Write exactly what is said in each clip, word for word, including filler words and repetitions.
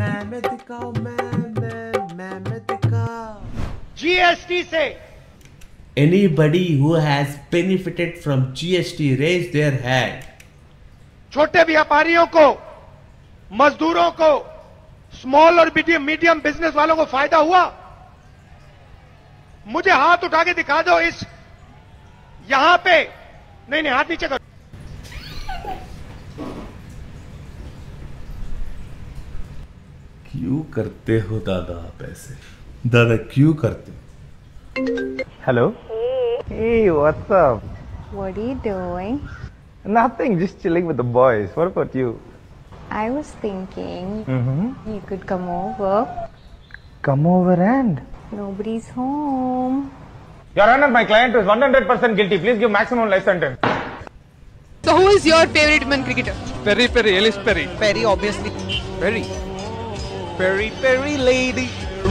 मैं मैं दिखाओ मैं मैं मैं मैं दिखाओ। जीएसटी से Anybody who has benefited from G S T raise their hand. छोटे व्यापारियों को, मजदूरों को, स्मॉल और मीडियम मीडियम बिजनेस वालों को फायदा हुआ? मुझे हाथ उठा के दिखा दो इस यहां पे। नहीं नहीं, हाथ नीचे करो। क्यों करते हो दादा आप ऐसे? दादा क्यों करते हो? Hello. Hey, what's up? What are you doing? Nothing, just chilling with the boys. What about you? I was thinking Mm-hmm. you could come over. Come over and. Nobody's home. Your Honor, my client is one hundred percent guilty. Please give maximum life sentence. So who is your favorite women cricketer? Perry Perry, Ellis Perry. Perry, obviously. Perry. Perry Perry lady.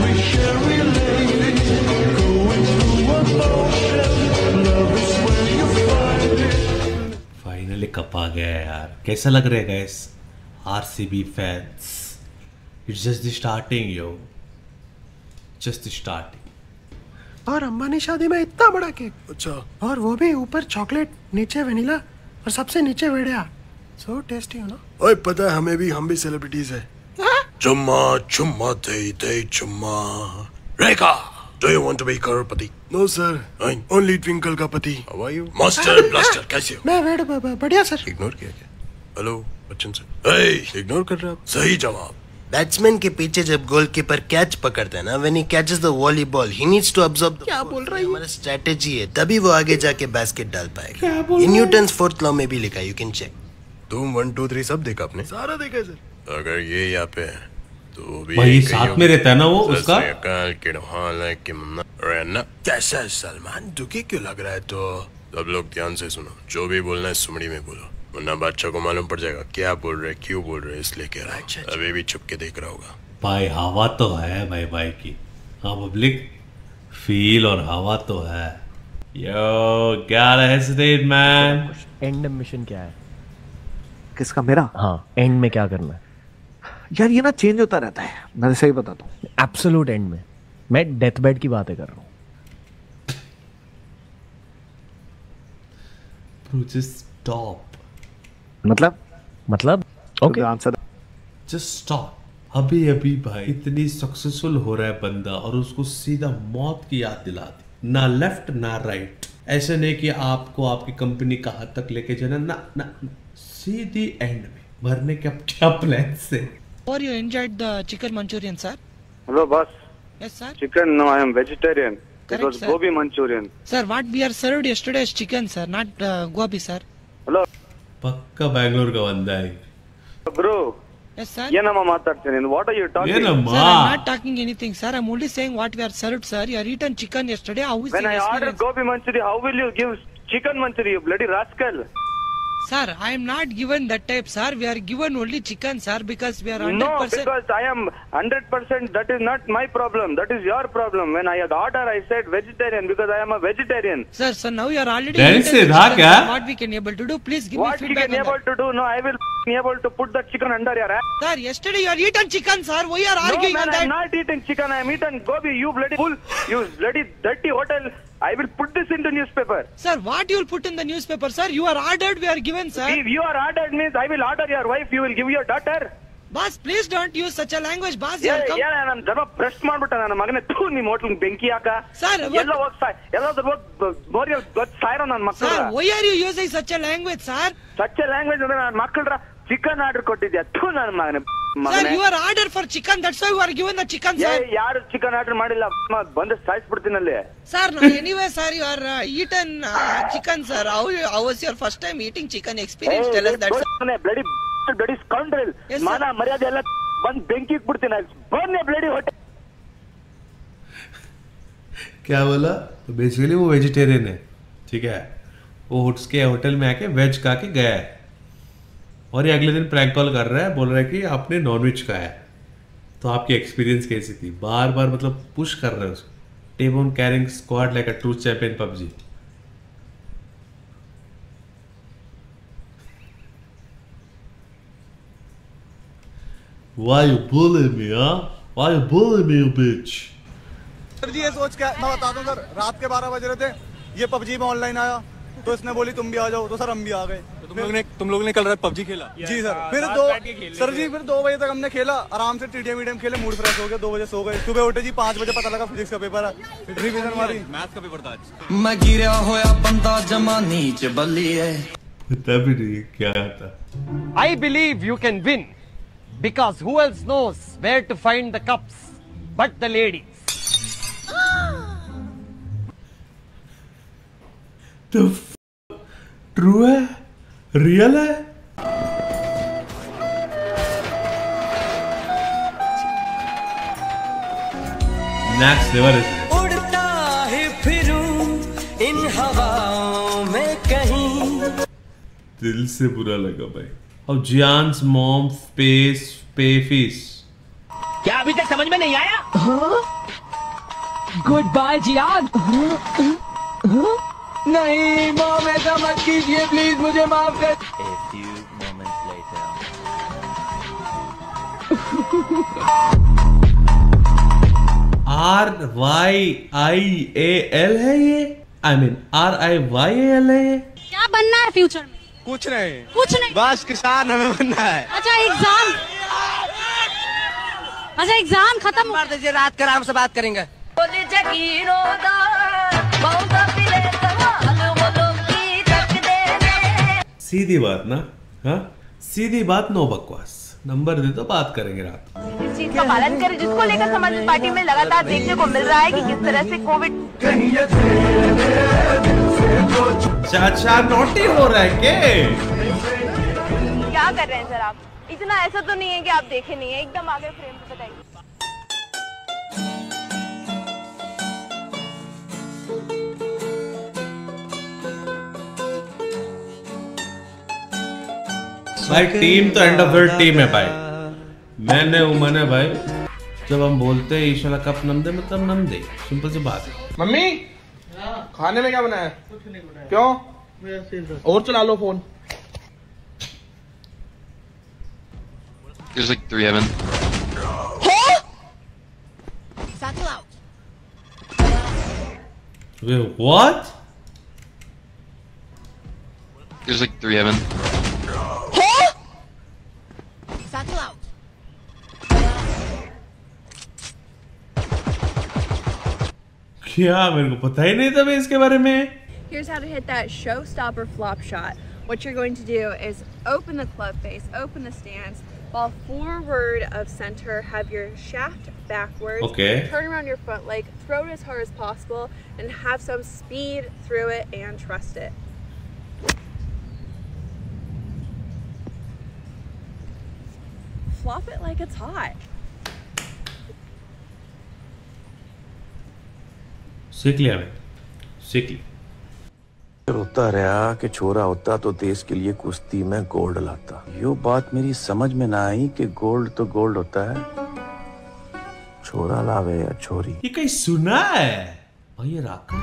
Finally cup आ गया है यार। कैसा लग रहा है guys? RCB fans, it's just the starting yo, just the starting. और अंबानी शादी में इतना बड़ा केक। अच्छा। और वो भी ऊपर चॉकलेट, नीचे वेनिला और सबसे नीचे वेड़िया। सो टेस्टी हो ना? ओए पता है हमें भी, हम भी सेलिब्रिटीज है। चुम्मा चुम्मा दे दे चुम्मा। Rekha, do you want to be करोड़पति? No sir, only ट्विंकल का पति। How are you? Master blaster, कैसे हो? मैं वेड बढ़िया सर। इग्नोर किया क्या? Hello Bachchan sir. ए, इग्नोर कर रहे हो? सही जवाब। बैट्समैन के पीछे जब गोलकीपर कैच पकड़ता है ना, when he catches the volleyball, he needs to absorb the क्या बोल रही है? हमारा स्ट्रेटेजी है, तभी वो आगे जाके बास्केट डाल पाएगा। क्या बोल रही इन है? न्यूटन्स फोर्थ लॉ में भी लिखा है, यू कैन चेक। तुम वन टू थ्री सब देखा आपने? सारा देखा है सर। अगर ये यहाँ पे है तो भी भाई साथ में रहता है ना वो उसका। कैसा है सलमान, दुखी क्यों लग रहा है? तो सब लोग ध्यान से सुनो, जो भी बोलना है सुमड़ी में बोलो, वरना बादशाह को मालूम पड़ जाएगा क्या बोल रहे, क्यों बोल रहे, इसलिए कह रहा है। अभी भी छुप के देख रहा होगा। भाई हवा तो है भाई भाई की। हाँ पब्लिक फील और हवा तो है। यो क्या हेसिटेट मैन। एंड मिशन क्या है? किसका? मेरा? हाँ, एंड में क्या करना है? यार ये ना चेंज होता रहता है, मैं सही बताता हूँ। एब्सोल्यूट एंड में मैं डेथ बेड की बातें कर रहा हूँ। Just stop. मतलब मतलब ओके, आंसर जस्ट स्टॉप। अभी अभी भाई इतनी सक्सेसफुल हो रहा है बंदा और उसको सीधा मौत की याद दिला दी। ना लेफ्ट ना राइट। ऐसे नहीं कि आपको आपकी कंपनी कहाँ तक लेके जाना, ना ना, ना। सीधी एंड में मरने के अब क्या प्लान से। Or you enjoyed the chicken Manchurian, sir? Hello, boss. Yes, sir. Chicken? No, I am vegetarian. Correct, it was sir. gobi Manchurian. Sir, what we are served yesterday is chicken, sir, not uh, gobi, sir. Hello. पक्का बैंगलोर का बंदा है। Bro. Yes, sir. ಏನಮ್ಮ ಮಾತಾಡ್ತೀನಿ? What are you talking? ಏನಮ್ಮ? Sir, I'm not talking anything, sir. I'm only saying what we are served, sir. You are eaten chicken yesterday. How is When the I experience? ordered gobi Manchurian, how will you give chicken Manchurian, you bloody rascal? Sir, I am not given that type, sir. We are given only chicken, sir, because we are one hundred percent. No, because I am one hundred percent. That is not my problem. That is your problem. When I had ordered, I said vegetarian because I am a vegetarian. Sir, so now you are already Then eaten say the that, chicken, kya? sir. What we can able to do? Please give What me you feedback can on able that. to do? No, I will be able to put that chicken under your ass. Sir, yesterday you are eaten chicken, sir. Why you are arguing No, man, on I am that? not eating chicken. I am eating gobi. You bloody fool. You bloody dirty hotel. I will put this into newspaper. Sir, what you will put in the newspaper, sir? You are ordered, we are given, sir. If you are ordered means I will order your wife. You will give your daughter. Boss, please don't use such a language, boss. You Yeah, are come- yeah, ನಾನು ಧರ್ಮ press ಮಾಡ್ಬಿಟ್ಟ ನನ್ನ ಮಗನೇ. ಥೂ, ನಿಮ್ ಹೋಟ್ಲಿಗೆ ಬೆಂಕಿ ಹಾಕ. Sir, what- ಎಲ್ಲ ಹೋಗ್ ಸಾಯ್, ಎಲ್ಲಾದ್ರೂ ಹೋಗ್ ಮೋರಿಯಲ್ಲಿ ಗೊತ್ತು ಸಾಯ್ರೋ ನನ್ನ ಮಕ್ಕಳು. Sir, why are you using such a language, sir? Such a language ಅಂದ್ರೆ ನನ್ನ ಮಕ್ಕಳ್ರ ಚಿಕನ್ ಆರ್ಡರ್ ಕೊಟ್ಟಿದ್ಯಾ? ಥೂ ನನ್ನ ಮಗನೇ Sir, ಮಗನೇ. you are ordered for chicken. That's why you are given the chicken, ಏ, sir. ಯಾರು ಚಿಕನ್ ಆರ್ಡರ್ ಮಾಡಿಲ್ಲ, ಬಂದು ಸಾಯಿಸ್ಬಿಡ್ತೀನಿ ಅಲ್ಲಿ. Sir, no, anyway, sir, you are uh, eaten uh, chicken, sir. How, how was your first time eating chicken experience? Tell us that, sir. Bloody bloody scoundrel. Yes, sir. ಮಾನ ಮರ್ಯಾದೆ ಎಲ್ಲ ಬಂದು ಬೆಂಕಿ ಇಟ್ಬಿಡ್ತೀನಿ. ಬನ್ನಿ bloody hotel. क्या बोला? तो basically वो वेजिटेरियन है, ठीक है। वो उसके होटल में आके वेज खा के गया है और ये अगले दिन प्रैंक कॉल कर रहा है, बोल रहा है कि आपने नॉनवेज खाया है। तो आपकी एक्सपीरियंस कैसी थी? बार बार मतलब पुश कर रहे हो उसको। Team on carrying squad like a true champion PUBG. Why you bullying me, huh? Why you bullying me, you bitch? Sir ji ये सोच के मैं बता दूं सर, रात के बारह बज रहे थे, ये पबजी में ऑनलाइन आया तो इसने बोली तुम भी आ जाओ, तो सर हम भी आ गए। तो तुम लोग ने तुम लोग ने कल रात पबजी खेला? जी सर। फिर दो सर जी फिर दो बजे तक हमने खेला, आराम से टीडीएम वीडीएम खेले, मूड फ्रेश हो गया, दो बजे सो गए। सुबह उठे जी पाँच बजे पता लगा फिजिक्स का पेपर है, रिवीजन मारी, मैथ्स का पेपर था आज। मैं गिरा होया बंदा जमा नीच बल्ली है, पता भी नहीं क्या था। I believe you can win because who else knows where to find the cups but the ladies. The true है, रियल है। नेक्स्ट लेवल है। उड़ता ही फिरूं इन हवाओं में कहीं। दिल से बुरा लगा भाई। और Jian's mom pays pay fees. क्या अभी तक समझ में नहीं आया? Goodbye Jian. नहीं मॉम ऐसा मत कीजिए प्लीज, मुझे माफ कर। A few moments later. R Y I A L है ये, I mean R I Y A L है ये। क्या बनना है फ्यूचर में? कुछ नहीं, कुछ नहीं, बस किसान हमें बनना है। अच्छा एग्जाम, अच्छा एग्जाम खत्म कर दीजिए, रात के आराम से बात करेंगे। सीधी बात ना, हाँ सीधी बात, नो बकवास। नंबर दे तो बात करेंगे रात। इस चीज का पालन करें जिसको लेकर समाजवादी पार्टी में लगातार देखने को मिल रहा है कि किस तरह से कोविड। चाचा नोटी हो रहा है के? क्या कर रहे हैं सर आप? इतना ऐसा तो नहीं है कि आप देखे नहीं है, एकदम आगे फ्रेम पे बताइए। भाई टीम तो एंड ऑफ द टीम है भाई। मैंने हूँ मैंने भाई, जब हम बोलते हैं ईशाला कप नम दे मतलब नम दे, सिंपल सी बात है। मम्मी खाने में क्या बनाया? कुछ नहीं बनाया। क्यों? और चला लो phone. There's like three of them. Satchel out. Wait, what? There's like three of them. Satchel out. क्या मेरे को पता ही नहीं था भाई इसके बारे में। Here's how to hit that showstopper flop shot. What you're going to do is open the club face, open the stance, fall forward of center, have your shaft backwards, okay. Turn around your front leg, throw it as hard as possible, and have some speed through it and trust it. Flop it like it's hot. सीख लिया मैं, सीख लिया। होता रहा कि छोरा होता तो देश के लिए कुश्ती में गोल्ड लाता। यो बात मेरी समझ में ना आई कि गोल्ड तो गोल्ड होता है, छोरा लावे या छोरी। ये कहीं सुना है भाई? ये राका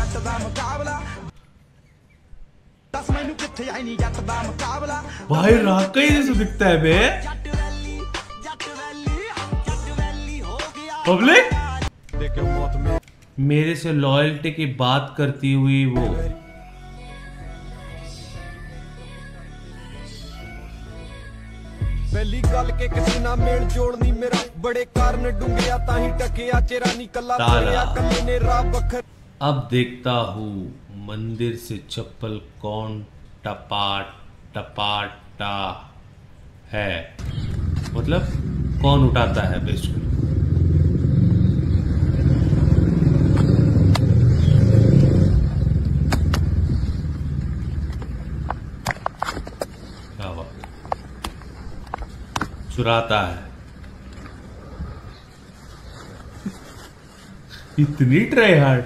भाई, राका ही जैसे दिखता है बे। पब्लिक मेरे से लॉयल्टी की बात करती हुई वो पहली गल के किसी ना मेल जोड़नी मेरा बड़े कारण डूंगिया ताही टकिया चेरानी कल्ला पड़िया कल्ले ने राह बखर। अब देखता हूँ मंदिर से चप्पल कौन टपाट टपाटा है, मतलब कौन उठाता है बेसिकली। चुराता है। इतनी ट्राई हार्ड,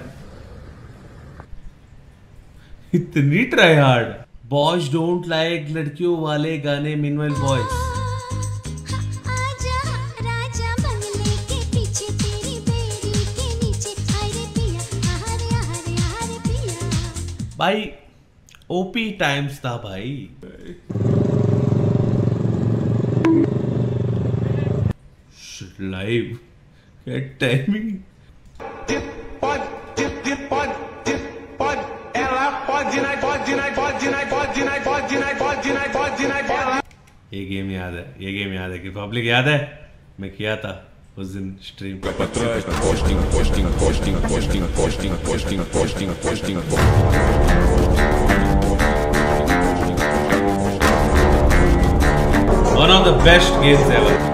इतनी try hard. Boys don't like लड़कियों वाले गाने, मीनवाइल बॉयज भाई ओपी टाइम्स था भाई। लाइव क्या टाइमिंग ये गेम याद है ये गेम याद है कि पब्लिक याद है मैं किया था उस दिन स्ट्रीम पे posting posting posting posting posting posting posting posting one of the best games ever